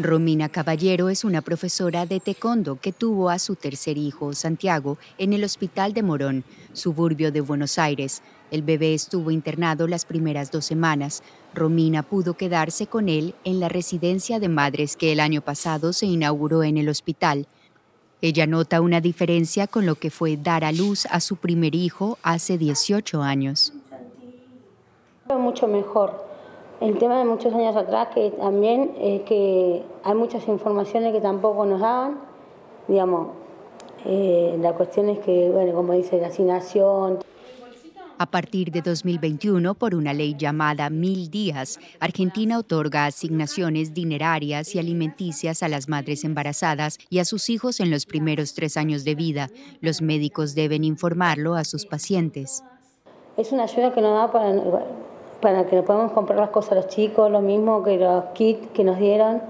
Romina Caballero es una profesora de taekwondo que tuvo a su tercer hijo, Santiago, en el Hospital de Morón, suburbio de Buenos Aires. El bebé estuvo internado las primeras 2 semanas. Romina pudo quedarse con él en la residencia de madres que el año pasado se inauguró en el hospital. Ella nota una diferencia con lo que fue dar a luz a su primer hijo hace 18 años. Fue mucho mejor. El tema de muchos años atrás, que también que hay muchas informaciones que tampoco nos daban, digamos. La cuestión es que, bueno, como dice, la asignación. A partir de 2021, por una ley llamada 1000 días, Argentina otorga asignaciones dinerarias y alimenticias a las madres embarazadas y a sus hijos en los primeros 3 años de vida. Los médicos deben informarlo a sus pacientes. Es una ayuda que nos da para que nos podamos comprar las cosas a los chicos, lo mismo que los kits que nos dieron.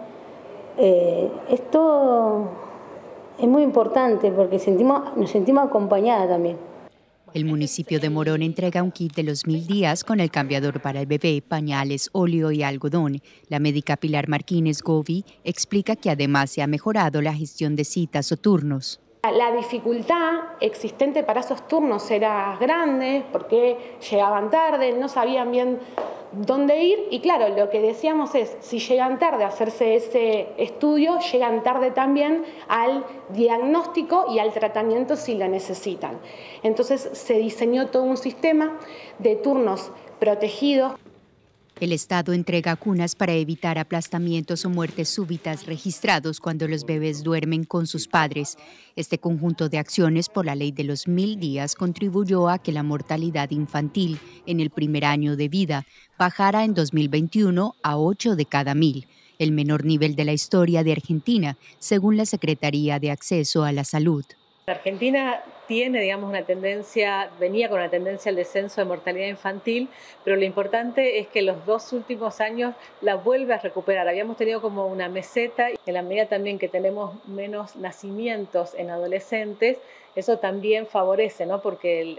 Esto es muy importante porque nos sentimos acompañadas también. El municipio de Morón entrega un kit de los 1000 días con el cambiador para el bebé, pañales, óleo y algodón. La médica Pilar Martínez Govi explica que además se ha mejorado la gestión de citas o turnos. La dificultad existente para esos turnos era grande porque llegaban tarde, no sabían bien dónde ir y claro, lo que decíamos es, si llegan tarde a hacerse ese estudio, llegan tarde también al diagnóstico y al tratamiento si lo necesitan. Entonces se diseñó todo un sistema de turnos protegidos. El Estado entrega cunas para evitar aplastamientos o muertes súbitas registrados cuando los bebés duermen con sus padres. Este conjunto de acciones por la ley de los 1000 días contribuyó a que la mortalidad infantil en el primer año de vida bajara en 2021 a 8 de cada 1000, el menor nivel de la historia de Argentina, según la Secretaría de Acceso a la Salud. Argentina tiene, digamos, venía con una tendencia al descenso de mortalidad infantil, pero lo importante es que los 2 últimos años la vuelve a recuperar. Habíamos tenido como una meseta, en la medida también que tenemos menos nacimientos en adolescentes, eso también favorece, ¿no? Porque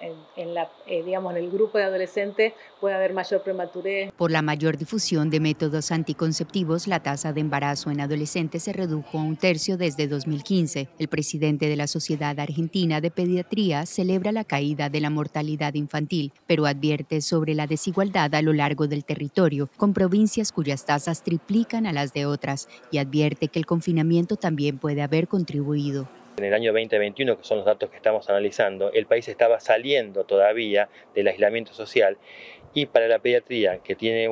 en el grupo de adolescentes puede haber mayor prematurez. Por la mayor difusión de métodos anticonceptivos, la tasa de embarazo en adolescentes se redujo a 1/3 desde 2015. El presidente de la Sociedad Argentina de Pediatría celebra la caída de la mortalidad infantil, pero advierte sobre la desigualdad a lo largo del territorio, con provincias cuyas tasas triplican a las de otras, y advierte que el confinamiento también puede haber contribuido. En el año 2021, que son los datos que estamos analizando, el país estaba saliendo todavía del aislamiento social y para la pediatría, que tiene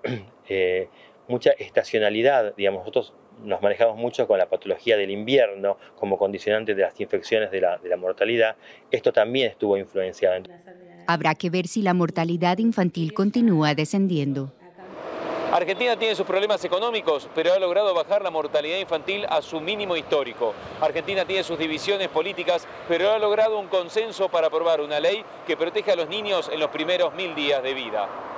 mucha estacionalidad, digamos, nosotros nos manejamos mucho con la patología del invierno como condicionante de las infecciones de la mortalidad, esto también estuvo influenciado. Habrá que ver si la mortalidad infantil continúa descendiendo. Argentina tiene sus problemas económicos, pero ha logrado bajar la mortalidad infantil a su mínimo histórico. Argentina tiene sus divisiones políticas, pero ha logrado un consenso para aprobar una ley que protege a los niños en los primeros 1000 días de vida.